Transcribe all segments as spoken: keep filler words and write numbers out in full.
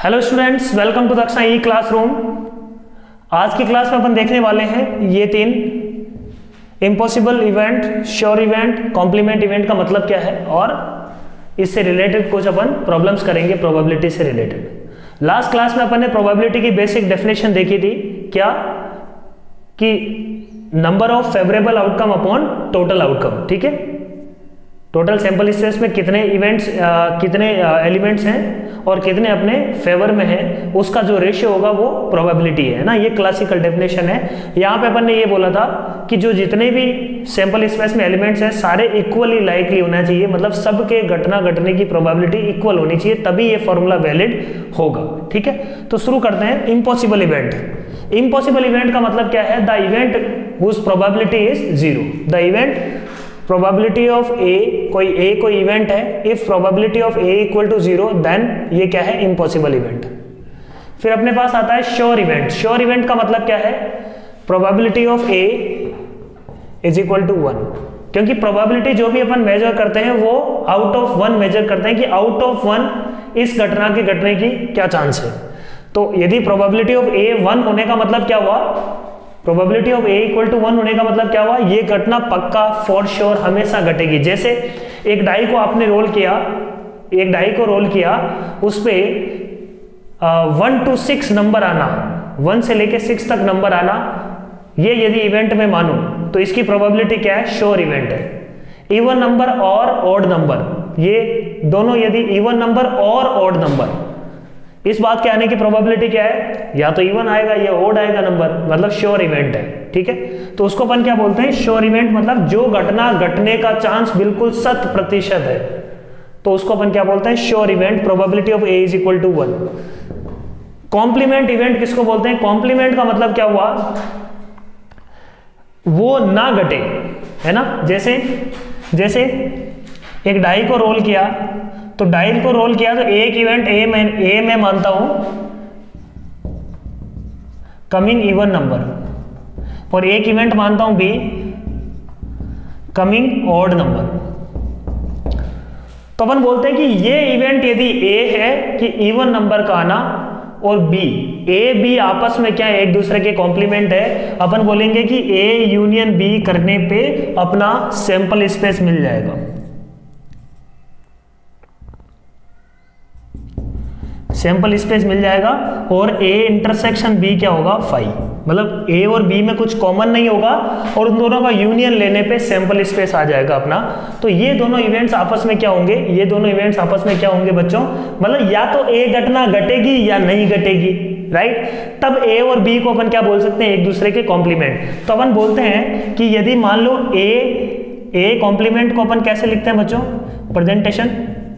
Hello students, welcome to Daksha e classroom. आज की class में अपन देखने वाले हैं ये तीन impossible event, sure event, complement event का मतलब क्या है और इससे रिलेटेड कुछ अपन प्रॉब्लम्स करेंगे प्रोबेबिलिटी से रिलेटेड। लास्ट क्लास में अपन ने प्रोबेबिलिटी की बेसिक डेफिनेशन देखी थी, क्या कि number of favourable outcome upon total outcome. ठीक है, टोटल सैंपल स्पेस में कितने इवेंट्स आ, कितने एलिमेंट्स हैं और कितने अपने फेवर में हैं, उसका जो रेशियो होगा वो प्रोबेबिलिटी है ना। ये क्लासिकल डेफिनेशन है। यहाँ पे अपन ने ये बोला था कि जो जितने भी सैंपल स्पेस में एलिमेंट्स हैं सारे इक्वली लाइकली होना चाहिए, मतलब सबके घटना घटने की प्रोबेबिलिटी इक्वल होनी चाहिए, तभी ये फॉर्मूला वैलिड होगा। ठीक है, तो शुरू करते हैं। Impossible event. इम्पॉसिबल इवेंट का मतलब क्या है? The event whose probability is zero. The event probability of A, कोई ए कोई इवेंट है, if probability of A equal to zero then ये क्या है? Impossible event. फिर अपने पास आता है श्योर इवेंट। श्योर इवेंट का मतलब क्या है? Probability of A is equal to one, क्योंकि प्रोबेबिलिटी जो भी अपन मेजर करते हैं वो आउट ऑफ वन मेजर करते हैं कि आउट ऑफ वन इस घटना के घटने की क्या चांस है। तो यदि प्रोबेबिलिटी ऑफ ए वन होने का मतलब क्या हुआ? Probability of A equal to one होने का मतलब क्या हुआ? ये घटना पक्का फॉर श्योर हमेशा घटेगी। जैसे एक डाई को आपने रोल किया, एक डाई को रोल किया, उस पे वन टू सिक्स नंबर आना, वन से लेके सिक्स तक नंबर आना, ये यदि इवेंट में मानो तो इसकी प्रोबेबिलिटी क्या है? श्योर इवेंट है। इवन नंबर और ऑड नंबर, ये दोनों यदि इवन नंबर और ऑड नंबर, इस बात के आने की प्रोबेबिलिटी क्या है? या तो इवन आएगा या ओड आएगा नंबर, मतलब श्योर इवेंट है। ठीक है, तो उसको अपन क्या बोलते हैं? Sure event. मतलब जो घटना घटने का चांस बिल्कुल शत प्रतिशत है, तो उसको अपन क्या बोलते हैं? Sure event. Probability of A is equal to one. Complement event किसको बोलते हैं? कॉम्प्लीमेंट का मतलब क्या हुआ? वो ना घटे, है ना। जैसे जैसे एक डाई को रोल किया, तो डाई को रोल किया तो एक इवेंट ए में ए में मानता हूं कमिंग इवन नंबर, और एक इवेंट मानता हूं बी कमिंग ऑड नंबर। तो अपन बोलते हैं कि ये इवेंट यदि ए है कि इवन नंबर का आना, और बी, ए बी आपस में क्या है? एक दूसरे के कॉम्प्लीमेंट है। अपन बोलेंगे कि ए यूनियन बी करने पे अपना सैंपल स्पेस मिल जाएगा। सैंपल स्पेस मिल जाएगा, और ए इंटरसेक्शन बी क्या होगा? फाइव। मतलब ए और बी में कुछ कॉमन नहीं होगा, और उन दोनों का यूनियन लेने पे सैंपल स्पेस आ जाएगा अपना। तो ये दोनों इवेंट्स आपस में क्या होंगे? ये दोनों इवेंट्स आपस में क्या होंगे बच्चों? मतलब या तो ए घटना घटेगी या नहीं घटेगी, राइट। तब ए और बी को अपन क्या बोल सकते हैं? एक दूसरे के कॉम्प्लीमेंट। तो अपन बोलते हैं कि यदि मान लो ए ए कॉम्प्लीमेंट को अपन कैसे लिखते हैं बच्चों? Presentation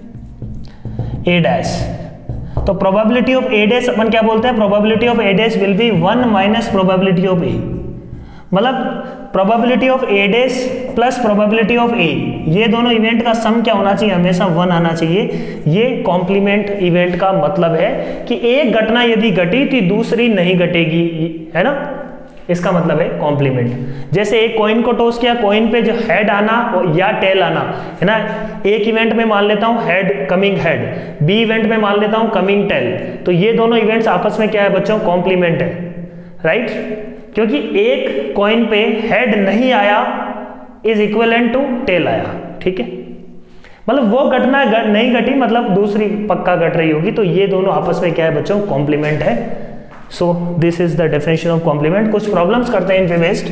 A dash. तो प्रोबेबिलिटी ऑफ ए डैश अपन क्या बोलते हैं? Probability of A dash will be one minus probability of A. मतलब probability of A dash plus probability of A, ये दोनों इवेंट का सम क्या होना चाहिए? हमेशा वन आना चाहिए। ये कॉम्प्लीमेंट इवेंट का मतलब है कि एक घटना यदि घटी तो दूसरी नहीं घटेगी, है ना। इसका मतलब है कॉम्प्लीमेंट। जैसे एक कॉइन को टॉस किया, कॉइन पे जो हेड आना या टेल आना, है ना। एक इवेंट में मान लेता हूं head coming head, B event में मान लेता हूं कमिंग टेल, तो ये दोनों इवेंट्स आपस में क्या है बच्चों? कॉम्प्लीमेंट है, राइट। क्योंकि एक कॉइन पे हेड नहीं आया इज इक्विवेलेंट टू टेल आया। ठीक है, मतलब वो घटना नहीं घटी, मतलब दूसरी पक्का घट रही होगी, तो ये दोनों आपस में क्या है बच्चों? कॉम्प्लीमेंट है। So this is the definition of complement. कुछ प्रॉब्लम्स करते हैं इन पे बेस्ड।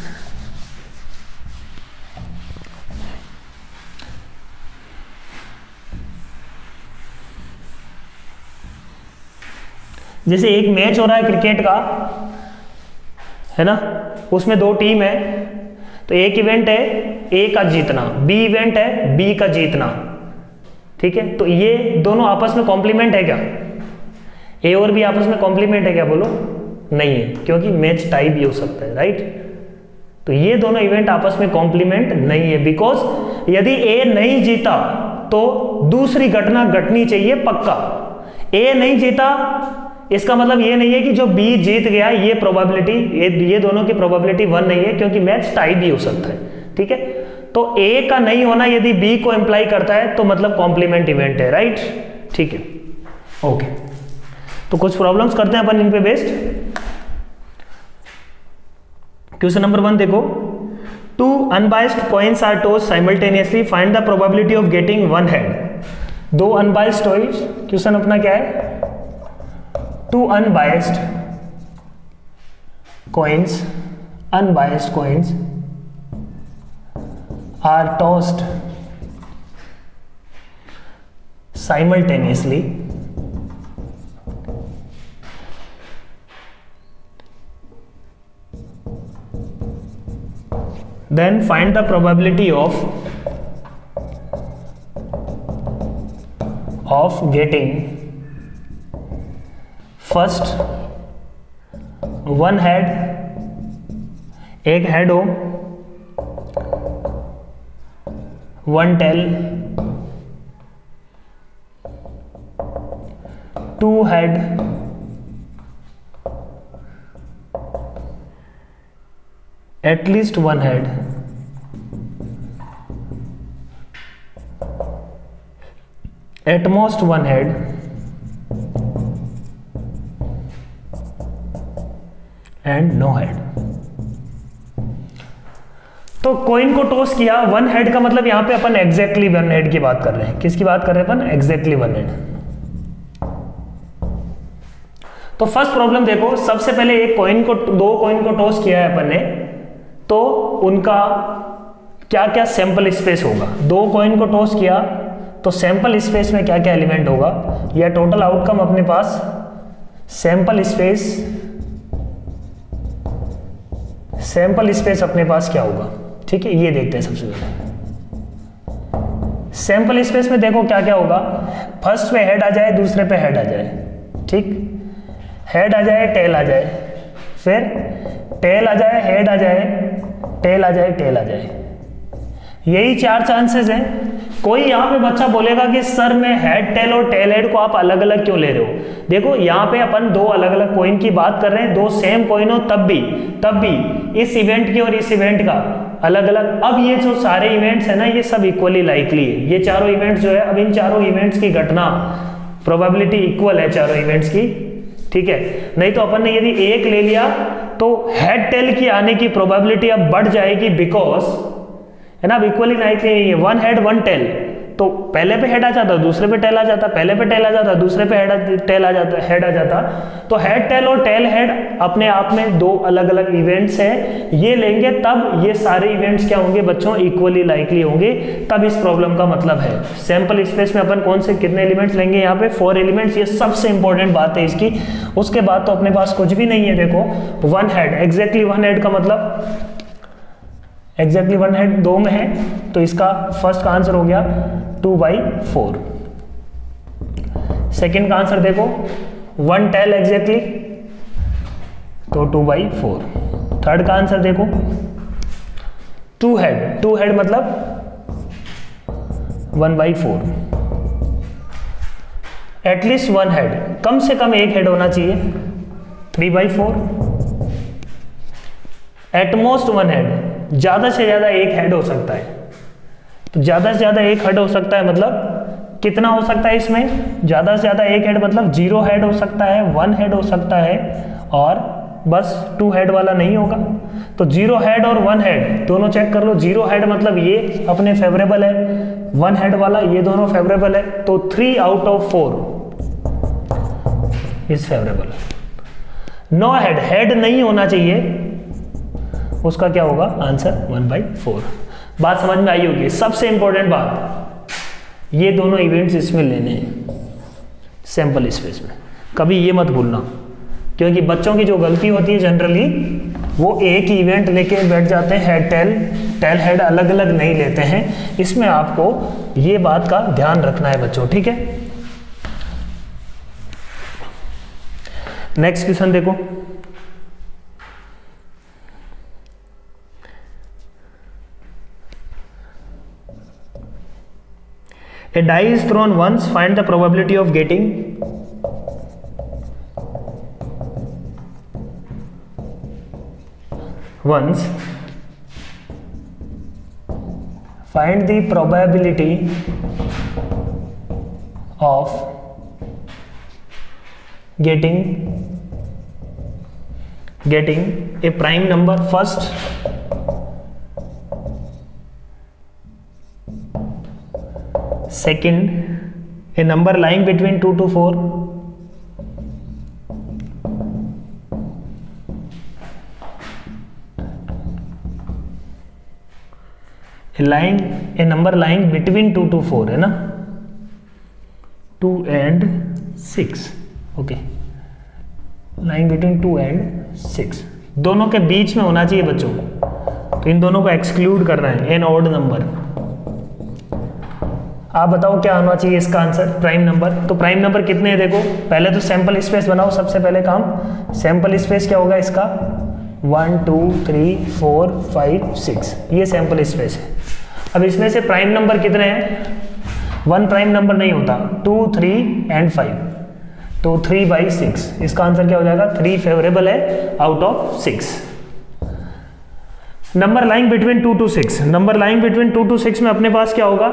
जैसे एक मैच हो रहा है क्रिकेट का, है ना, उसमें दो टीम है, तो एक इवेंट है ए का जीतना, बी इवेंट है बी का जीतना। ठीक है, तो ये दोनों आपस में कॉम्प्लीमेंट है क्या? ए और बी आपस में कॉम्प्लीमेंट है क्या? बोलो नहीं है, क्योंकि मैच टाई भी हो सकता है, राइट। तो ये दोनों इवेंट आपस में कॉम्प्लीमेंट नहीं है, बिकॉज यदि ए नहीं जीता तो दूसरी घटना घटनी चाहिए पक्का। ए नहीं जीता इसका मतलब ये नहीं है कि जो बी जीत गया, ये प्रोबेबिलिटी, ये, ये दोनों की प्रोबेबिलिटी वन नहीं है, क्योंकि मैच टाई भी हो सकता है। ठीक है, तो ए का नहीं होना यदि बी को इंप्लाई करता है तो मतलब कॉम्प्लीमेंट इवेंट है, राइट। ठीक है, ओके। तो कुछ प्रॉब्लम्स करते हैं अपन इन पे बेस्ड। क्वेश्चन नंबर वन देखो, two unbiased coins are tossed simultaneously, find the probability of getting one head. दो अनबाइस्ड टॉयज, क्वेश्चन अपना क्या है, two unbiased coins, unbiased coins are tossed simultaneously, then find the probability of of getting first one head, एक head हो, one tail, two head, at least one head, at most one head, and no head। तो coin को toss किया, one head का मतलब यहां पे अपन exactly one head की बात कर रहे हैं। किसकी बात कर रहे हैं अपन? Exactly one head. तो फर्स्ट प्रॉब्लम देखो, सबसे पहले एक कॉइन को, दो कॉइन को टॉस किया है अपन ने, तो उनका क्या क्या सैंपल स्पेस होगा। दो कॉइन को टॉस किया तो सैंपल स्पेस में क्या क्या एलिमेंट होगा, या टोटल आउटकम अपने पास सैंपल स्पेस, सैंपल स्पेस अपने पास क्या होगा। ठीक है, ये देखते हैं सबसे पहले। सैंपल स्पेस में देखो क्या क्या होगा, फर्स्ट पे हेड आ जाए, दूसरे पे हेड आ जाए, ठीक, हेड आ जाए, टेल आ जाए, फिर टेल आ जाए, हेड आ जाए, टेल आ जाए, टेल आ जाए, यही चार चांसेस हैं। कोई यहाँ पे बच्चा बोलेगा कि सर मैं हेड टेल और टेल हेड को आप अलग अलग क्यों ले रहे हो। देखो यहाँ पे अपन दो अलग अलग कॉइन की बात कर रहे हैं, दो सेम कॉइन हो तब भी तब भी इस इवेंट की और इस इवेंट का अलग अलग। अब ये जो सारे इवेंट्स है ना, ये सब इक्वली लाइकली है, ये चारों इवेंट्स जो है, अब इन चारों इवेंट्स की घटना प्रोबेबिलिटी इक्वल है चारों इवेंट्स की, ठीक है। नहीं तो अपन ने यदि एक ले लिया तो हेड टेल की आने की प्रोबेबिलिटी अब बढ़ जाएगी, बिकॉज है ना, अब इक्वली लाइकली नहीं है, वन हेड वन टेल, तो पहले पे हेड आ जाता, दूसरे पे टेल आ जाता, पहले पे टेल आ जाता, दूसरे पे हेड टेल आ जाता, हेड आ जाता। तो हेड टेल और टेल हेड अपने आप में दो अलग अलग इवेंट्स हैं, ये लेंगे तब ये सारे इवेंट्स क्या होंगे बच्चों, इक्वली लाइकली होंगे, तब इस प्रॉब्लम का मतलब है। सैंपल स्पेस में अपन कौन से कितने एलिमेंट्स लेंगे, यहाँ पे फोर एलिमेंट्स, ये सबसे इंपॉर्टेंट बात है इसकी। उसके बाद तो अपने पास कुछ भी नहीं है। देखो one head, exactly one head का मतलब एग्जैक्टली वन हेड दो में है, तो इसका फर्स्ट का आंसर हो गया टू बाई फोर। सेकेंड का आंसर देखो वन टेल एग्जैक्टली, तो टू बाई फोर। थर्ड का आंसर देखो टू हेड, टू हेड मतलब one by four. At least one head, कम से कम एक हेड होना चाहिए, three by four. At most one head, ज्यादा से ज्यादा एक हेड हो सकता है, तो ज्यादा से ज्यादा एक हेड हो सकता है मतलब कितना हो सकता है इसमें, ज्यादा से ज्यादा एक हेड मतलब जीरो हेड हो सकता है, वन हेड हो सकता है, और बस टू हेड वाला नहीं होगा। तो जीरो हेड और वन हेड दोनों चेक कर लो। जीरो हेड मतलब ये अपने फेवरेबल है, वन हेड वाला ये दोनों फेवरेबल है, तो three out of four is favourable. No head, head नहीं होना चाहिए, उसका क्या होगा आंसर वन बाई फोर। बात समझ में आई होगी। सबसे इंपॉर्टेंट बात, ये दोनों इवेंट्स इसमें लेने हैं सैंपल स्पेस में, कभी ये मत भूलना, क्योंकि बच्चों की जो गलती होती है जनरली वो एक ही इवेंट लेके बैठ जाते हैं, हेड टेल टेल हेड अलग अलग नहीं लेते हैं। इसमें आपको ये बात का ध्यान रखना है बच्चों, ठीक है। नेक्स्ट क्वेश्चन देखो, a die is thrown once, find the probability of getting once, find the probability of getting getting a prime number first second a number lying between two to four a lying a number lying between two to four है ना, two and six, okay, line between two and six, दोनों के बीच में होना चाहिए बच्चों, तो इन दोनों को एक्सक्लूड करना है, एन ऑड नंबर। आप बताओ क्या होना चाहिए इसका आंसर, प्राइम नंबर। तो प्राइम नंबर कितने हैं देखो, पहले तो सैंपल स्पेस बनाओ, सबसे पहले काम सैंपल स्पेस क्या होगा इसका, one two three four five six, ये सैंपल स्पेस है। अब इसमें से प्राइम नंबर कितने हैं, वन प्राइम नंबर नहीं होता, टू थ्री एंड फाइव, तो थ्री बाई सिक्स, इसका आंसर क्या हो जाएगा, थ्री फेवरेबल है out of six. Number lying between two to six, number lying between two to six में अपने पास क्या होगा,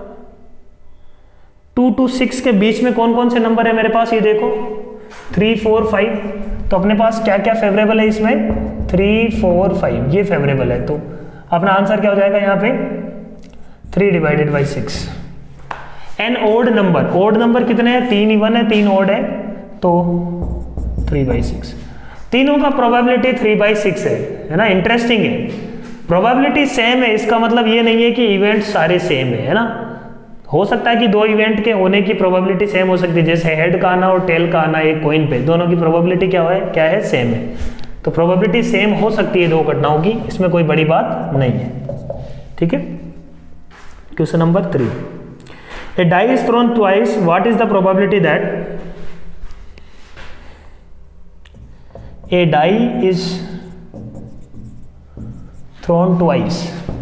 टू टू सिक्स के बीच में कौन कौन से नंबर है मेरे पास, ये देखो थ्री फोर फाइव, तो अपने पास क्या क्या फेवरेबल है इसमें, थ्री फोर फाइव, ये फेवरेबल है, तो अपना आंसर क्या हो जाएगा यहाँ पे, three divided by six. An odd number, odd number कितने हैं, तीन इवन है, तीन ओड है, तो थ्री बाई सिक्स। तीनों का प्रोबेबिलिटी थ्री बाई सिक्स है, है ना, इंटरेस्टिंग है, प्रोबेबिलिटी सेम है, इसका मतलब ये नहीं है कि इवेंट सारे सेम है, है ना, हो सकता है कि दो इवेंट के होने की प्रोबेबिलिटी सेम हो सकती है, जैसे हेड का आना और टेल का आना एक कॉइन पे, दोनों की प्रोबेबिलिटी क्या है, क्या है, सेम है, तो प्रोबेबिलिटी सेम हो सकती है दो घटनाओं की, इसमें कोई बड़ी बात नहीं है, ठीक है। Question number three, a die is thrown twice, what is the probability that a die is thrown twice,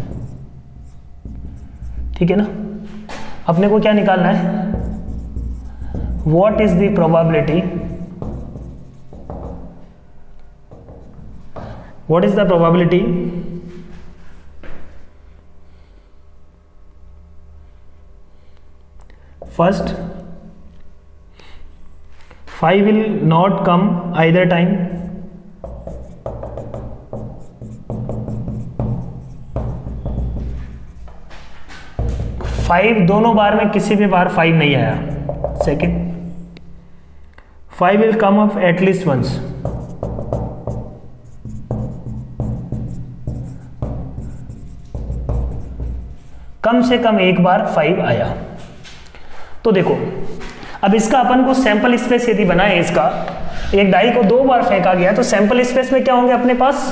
ठीक है ना, अपने को क्या निकालना है, what is the probability, what is the probability first five will not come either time, five दोनों बार में किसी भी बार फाइव नहीं आया, second five will come up at least once, कम से कम एक बार फाइव आया। तो देखो अब इसका अपन को सैंपल स्पेस यदि बनाए, इसका एक डाई को दो बार फेंका गया, तो सैंपल स्पेस में क्या होंगे अपने पास,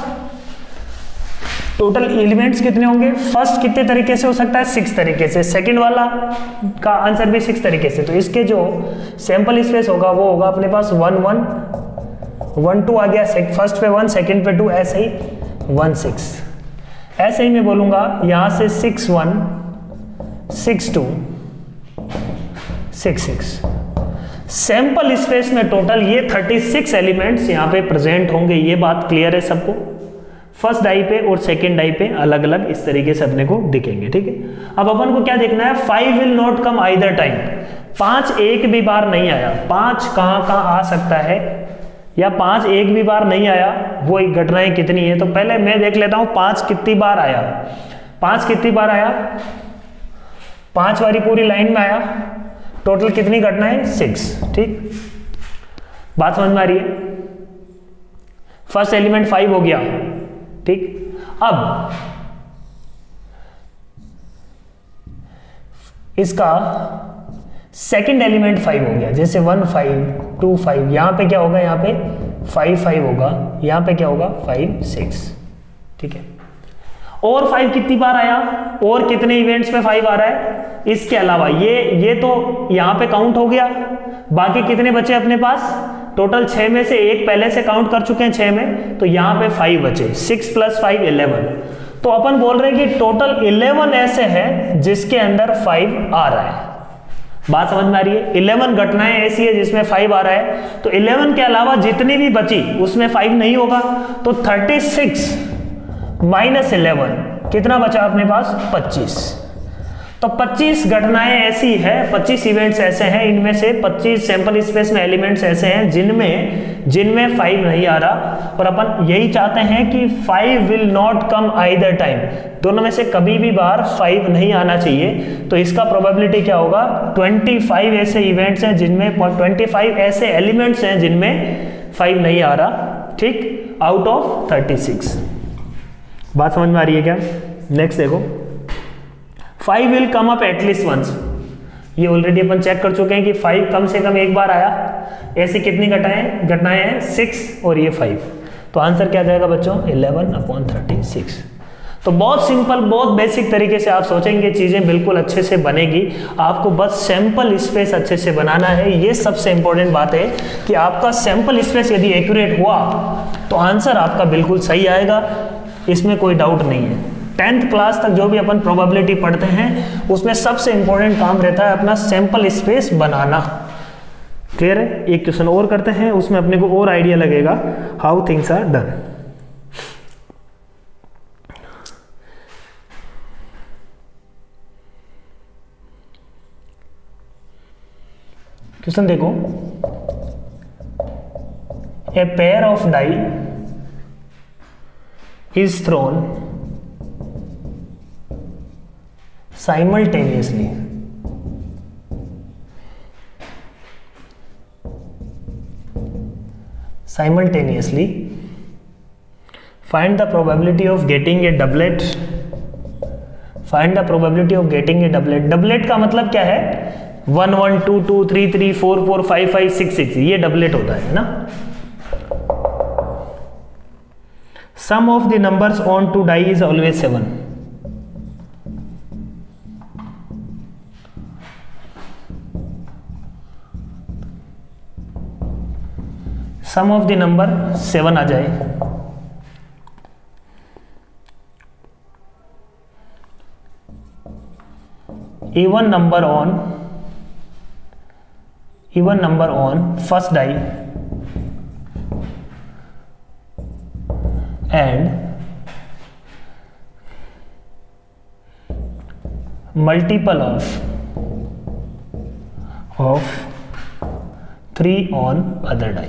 टोटल एलिमेंट्स कितने होंगे, फर्स्ट कितने तरीके से हो सकता है, सिक्स तरीके से, सेकंड वाला का आंसर भी सिक्स तरीके से, तो इसके जो सैंपल स्पेस होगा वो होगा अपने पास वन वन वन टू आ गया, फर्स्ट पे वन, सेकंड पे टू, ऐसे ही वन सिक्स, ऐसे ही मैं बोलूंगा यहां से six one six two six six. Sample space में टोटल ये थर्टी सिक्स एलिमेंट्स यहाँ पे प्रेजेंट होंगे, ये बात क्लियर है सबको, फर्स्ट डाई पे और सेकेंड डाई पे अलग अलग इस तरीके से अपने को दिखेंगे, ठीक है। अब अपन को क्या देखना है, five will not come either time, पांच एक भी बार नहीं आया, पांच कहां कहां आ सकता है, या पांच एक भी बार नहीं आया, वो एक घटनाएं कितनी है, तो पहले मैं देख लेता हूं पांच कितनी बार आया, पांच कितनी बार आया, पांच वाली पूरी लाइन में आया, टोटल कितनी घटनाएं, सिक्स, ठीक, बात समझ में आ रही है, फर्स्ट एलिमेंट फाइव हो गया, ठीक। अब इसका सेकंड एलिमेंट फाइव हो गया, जैसे वन फाइव टू फाइव, यहां पे क्या होगा, यहां पे फाइव फाइव होगा, यहां पे क्या होगा, फाइव सिक्स, ठीक है। और फाइव कितनी बार आया, और कितने इवेंट्स में फाइव आ रहा है, इसके अलावा ये ये तो यहां पे काउंट हो गया, बाकी कितने बचे अपने पास, टोटल छह में से एक पहले से काउंट कर चुके हैं छह में, तो यहां पे फाइव बचे, सिक्स प्लस फाइव इलेवन, तो अपन बोल रहे हैं कि टोटल इलेवन ऐसे हैं जिसके अंदर फाइव आ रहा है, बात समझ में आ रही है, इलेवन घटनाएं ऐसी है जिसमें फाइव आ रहा है, तो इलेवन के अलावा जितनी भी बची उसमें फाइव नहीं होगा, तो थर्टी सिक्स माइनस इलेवन कितना बचा अपने पास, पच्चीस। तो पच्चीस घटनाएं ऐसी है, पच्चीस इवेंट्स ऐसे हैं, इनमें से पच्चीस सैंपल स्पेस में एलिमेंट्स ऐसे हैं जिनमें जिनमें फाइव नहीं आ रहा, और अपन यही चाहते हैं कि five will not come either time, दोनों में से कभी भी बार फाइव नहीं आना चाहिए। तो इसका प्रोबेबिलिटी क्या होगा, पच्चीस ऐसे इवेंट्स हैं जिनमें पच्चीस ऐसे एलिमेंट्स हैं जिनमें फाइव नहीं आ रहा, ठीक, आउट ऑफ छत्तीस। बात समझ में आ रही है क्या? नेक्स्ट देखो, five will come up at least once, ये ऑलरेडी अपन चेक कर चुके हैं कि फाइव कम से कम एक बार आया। ऐसी कितनी घटनाएं घटनाएं हैं, सिक्स और ये फाइव। तो आंसर क्या जाएगा बच्चों, इलेवन अपॉन थर्टी सिक्स। तो बहुत सिंपल, बहुत बेसिक तरीके से आप सोचेंगे चीजें बिल्कुल अच्छे से बनेगी। आपको बस सैंपल स्पेस अच्छे से बनाना है, ये सबसे इंपॉर्टेंट बात है कि आपका सैंपल स्पेस यदि एक्यूरेट हुआ तो आंसर आपका बिल्कुल सही आएगा, इसमें कोई डाउट नहीं है। टेंथ क्लास तक जो भी अपन प्रोबेबिलिटी पढ़ते हैं उसमें सबसे इंपॉर्टेंट काम रहता है अपना सैंपल स्पेस बनाना। क्लियर है? एक क्वेश्चन और करते हैं, उसमें अपने को और आइडिया लगेगा how things are done. Question देखो, a pair of die is thrown simultaneously simultaneously find the probability of getting a doublet find the probability of getting a doublet doublet का मतलब क्या है, one one two two three three four four five five six six, ये doublet होता है ना। sum of the numbers on to die is always seven. Sum of the number seven आ जाए, even number on even number on first die and multiple of of three on other die.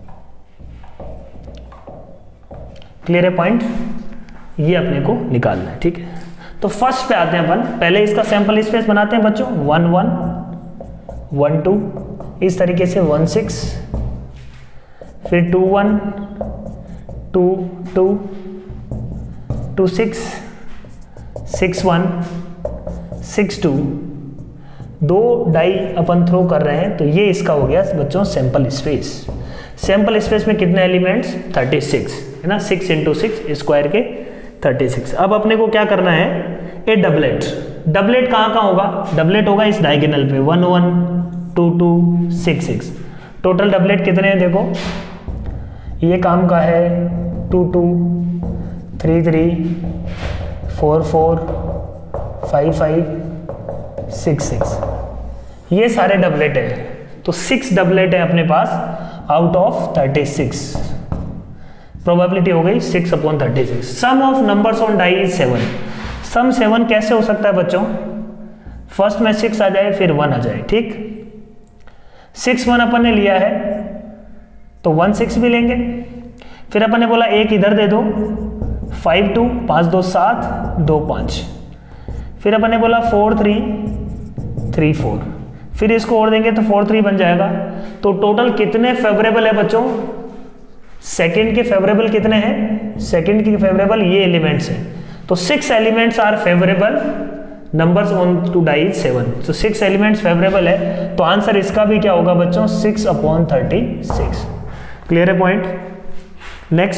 Clear है point? ये अपने को निकालना है, ठीक है। तो फर्स्ट पे आते हैं अपन, पहले इसका सैंपल स्पेस बनाते हैं बच्चों, वन वन वन टू, इस तरीके से वन सिक्स, फिर two one two two to six six one six two, दो डाई अपन थ्रो कर रहे हैं, तो ये इसका हो गया बच्चों सैंपल स्पेस। सैंपल स्पेस में कितने एलिमेंट्स, थर्टी सिक्स है ना, सिक्स इंटू सिक्स स्क्वायर के थर्टी सिक्स। अब अपने को क्या करना है, ए डबलेट। डबलेट कहाँ कहाँ होगा, डबलेट होगा इस डायगोनल पे, one one two to six six. Total doublet कितने हैं देखो, ये काम का है two two three three four four five five six six, ये सारे डबलेट है। तो सिक्स डबलेट है अपने पास out of thirty six. Probability हो गई six upon thirty six. Sum of numbers on die is seven. Sum seven कैसे हो सकता है बच्चों, फर्स्ट में सिक्स आ जाए फिर वन आ जाए, ठीक। सिक्स वन अपन ने लिया है तो वन सिक्स भी लेंगे, फिर अपन ने बोला एक इधर दे दो, फाइव टू, पाँच दो सात, दो पाँच, फिर अपन ने बोला फोर थ्री थ्री फोर, फिर इसको और देंगे तो फोर थ्री बन जाएगा। तो टोटल कितने फेवरेबल है बच्चों, सेकंड के फेवरेबल कितने हैं, सेकंड के फेवरेबल ये एलिमेंट्स हैं, तो six elements are favourable, numbers on two die seven, तो सिक्स एलिमेंट्स फेवरेबल है, तो आंसर इसका भी क्या होगा बच्चों, six upon thirty six. Clear है पॉइंट। नेक्स्ट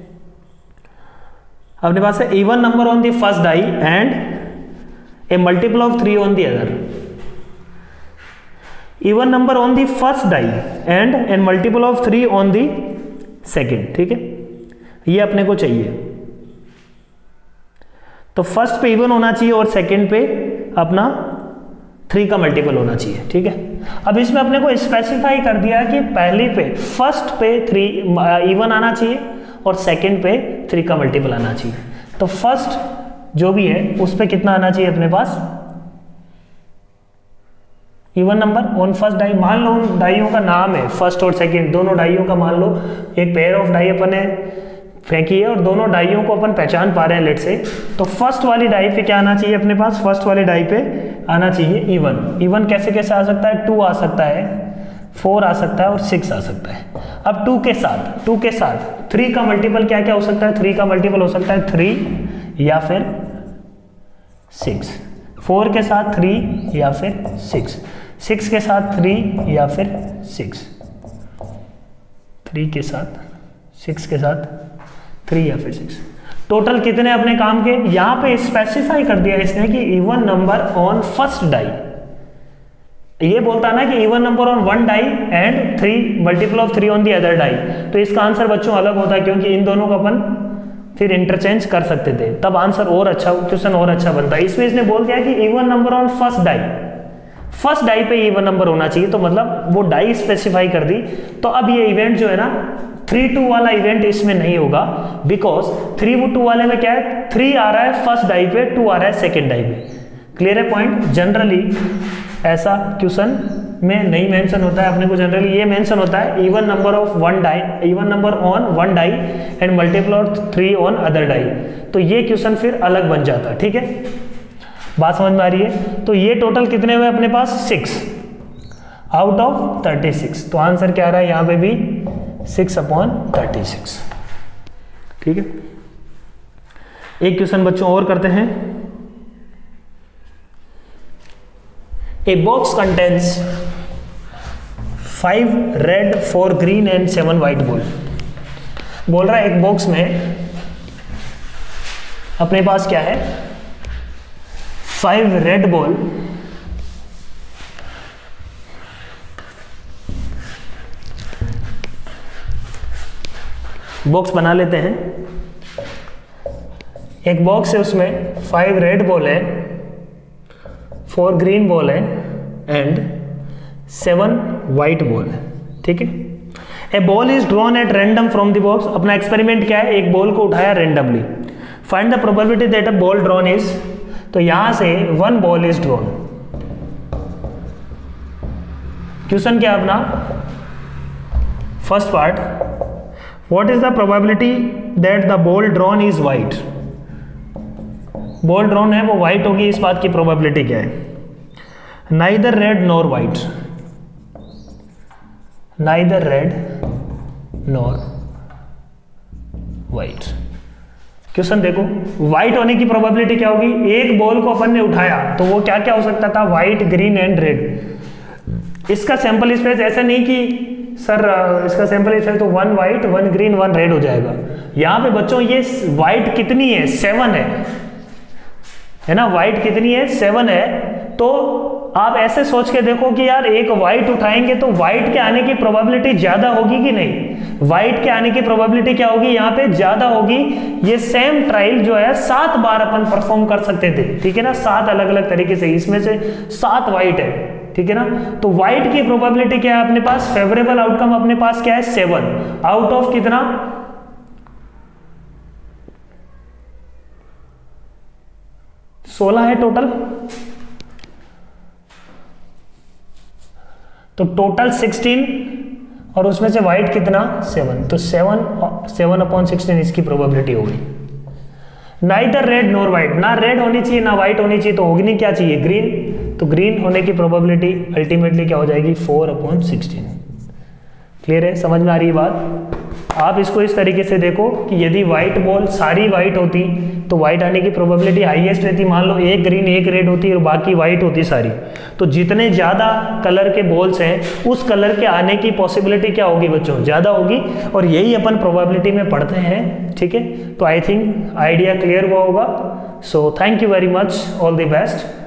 अपने पास है even number on the first die and a multiple of three on the other. Even number on the first die and an multiple of three on the second, ठीक है, ये अपने को चाहिए। तो फर्स्ट पे इवन होना चाहिए और सेकेंड पे अपना थ्री का मल्टीपल होना चाहिए, ठीक है। अब इसमें अपने को स्पेसिफाई कर दिया कि पहले पे फर्स्ट पे थ्री इवन आना चाहिए और सेकेंड पे थ्री का मल्टीपल आना चाहिए। तो फर्स्ट जो भी है उस पे कितना आना चाहिए अपने पास, even number on first die, मान लो उन डाइयों का नाम है फर्स्ट और सेकंड, दोनों डाइयों का मान लो एक पेयर ऑफ डाई अपन ने फेंकी है और दोनों डाइयों को अपन पहचान पा रहे हैं लेट से, तो फर्स्ट वाली डाई पे क्या आना चाहिए अपने पास, फर्स्ट वाली डाई पे आना चाहिए इवन। इवन कैसे कैसे आ सकता है, टू आ सकता है, फोर आ सकता है और सिक्स आ सकता है। अब टू के साथ टू के साथ थ्री का मल्टीपल क्या क्या हो सकता है, थ्री का मल्टीपल हो सकता है थ्री या फिर सिक्स, फोर के साथ थ्री या फिर सिक्स, सिक्स के साथ थ्री या फिर सिक्स, थ्री के साथ सिक्स के साथ थ्री या फिर सिक्स। टोटल कितने अपने काम के, यहां पे स्पेसिफाई कर दिया इसने कि even number on first die, ये बोलता ना कि even number on one die and three multiple of three on the other die, तो इसका आंसर बच्चों अलग होता है क्योंकि इन दोनों को अपन फिर इंटरचेंज कर सकते थे, तब आंसर और अच्छा, क्वेश्चन और अच्छा बनता है। इसमें इसने बोल दिया कि even number on first die, first die पे इवन नंबर होना चाहिए, तो मतलब वो डाई स्पेसिफाई कर दी। तो अब ये इवेंट जो है ना थ्री टू वाला इवेंट इसमें नहीं होगा, बिकॉज थ्री टू वाले में क्या है, थ्री आ रहा है फर्स्ट डाई पे, टू आ रहा है सेकेंड डाई पे। क्लियर है पॉइंट। जनरली ऐसा क्वेश्चन में नहीं मेंशन होता है, अपने को जनरली ये मेंशन होता है even number of one die, even number on one die and multiple of three on other die, तो ये क्वेश्चन फिर अलग बन जाता है। ठीक है, बात समझ में आ रही है। तो ये टोटल कितने हुए अपने पास, six out of thirty six, तो आंसर क्या आ रहा है यहाँ पे भी सिक्स अपॉन थर्टी सिक्स। ठीक है, एक क्वेश्चन बच्चों और करते हैं। A box contains five red, four green and seven white ball। बोल रहा है एक बॉक्स में अपने पास क्या है, फाइव रेड बॉल, बॉक्स बना लेते हैं। एक बॉक्स है उसमें फाइव रेड बॉल है, फोर ग्रीन बॉल है एंड सेवन वाइट बॉल है। ठीक है, a ball is drawn at random from the box. अपना एक्सपेरिमेंट क्या है, एक बॉल को उठाया randomly, find the probability that a ball drawn is, तो यहां से one ball is drawn. Question क्या अपना, first part, what is the probability that the ball drawn is white. Ball drawn है वो व्हाइट होगी, इस बात की प्रोबेबिलिटी क्या है, neither red nor white, neither red nor white. Question देखो, व्हाइट होने की प्रोबेबिलिटी क्या होगी, एक बॉल को अपन ने उठाया तो वो क्या क्या हो सकता था, व्हाइट, ग्रीन एंड रेड। इसका सैंपल स्पेस ऐसा नहीं कि सर इसका सैंपल स्पेस तो one white one green one red हो जाएगा। यहां पे बच्चों ये व्हाइट कितनी है, सेवन है, है ना, व्हाइट कितनी है, सेवन है। तो आप ऐसे सोच के देखो कि यार एक व्हाइट उठाएंगे तो व्हाइट के आने की प्रोबेबिलिटी ज्यादा होगी कि नहीं, व्हाइट के आने की प्रोबेबिलिटी क्या होगी, यहाँ पे ज्यादा होगी। ये सेम ट्रायल जो है सात बार अपन परफॉर्म कर सकते थे, ठीक है ना, सात अलग अलग तरीके से, इसमें से सात व्हाइट है, ठीक है ना। तो व्हाइट की प्रोबेबिलिटी क्या है अपने पास, फेवरेबल आउटकम अपने पास क्या है, सेवन आउट ऑफ कितना, सोलह है टोटल। तो टोटल सिक्सटीन और उसमें से व्हाइट कितना, सेवन, तो सेवन सेवन अपॉन सिक्सटीन इसकी प्रोबेबिलिटी होगी। नाइदर रेड नॉर व्हाइट, ना रेड होनी चाहिए ना व्हाइट होनी चाहिए, तो होगी क्या चाहिए, ग्रीन। तो ग्रीन होने की प्रोबेबिलिटी अल्टीमेटली क्या हो जाएगी, फोर अपॉन सिक्सटीन। क्लियर है, समझ में आ रही है बात। आप इसको इस तरीके से देखो कि यदि व्हाइट बॉल सारी व्हाइट होती तो व्हाइट आने की प्रोबेबिलिटी हाईएस्ट रहती। मान लो एक ग्रीन एक रेड होती और बाकी व्हाइट होती सारी, तो जितने ज़्यादा कलर के बॉल्स हैं उस कलर के आने की पॉसिबिलिटी क्या होगी बच्चों, ज़्यादा होगी। और यही अपन प्रोबेबिलिटी में पढ़ते हैं, ठीक है। तो आई थिंक आइडिया क्लियर हुआ होगा। So thank you very much, all the best.